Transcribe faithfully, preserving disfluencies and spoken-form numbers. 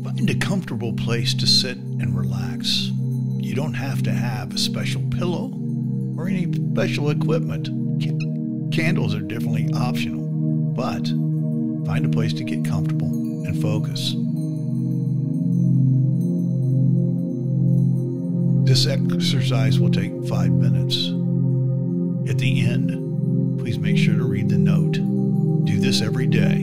Find a comfortable place to sit and relax. You don't have to have a special pillow or any special equipment. Candles are definitely optional, but find a place to get comfortable and focus. This exercise will take five minutes. At the end, please make sure to read the note. Do this every day,